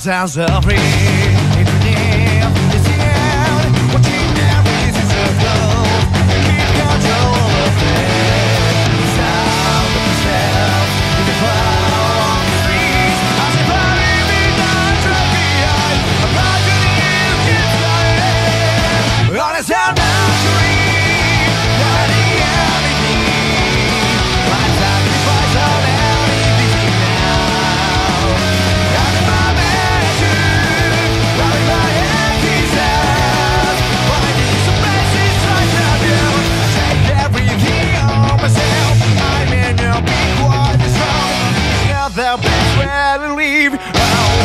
sounds of free. It's the name, it's the end. Watching their faces of gold. Keep control of it. The sound of yourself in the cloud on the streets. I say, body me not drunk behind. I'm not to the end, get started. On a sound of dream. Not the everything. My sacrifice on everything now. Got the momentum. Running my head pieces. Finding some message right from you. I take everything on myself. I may not be quite as strong. It's not the best way to live.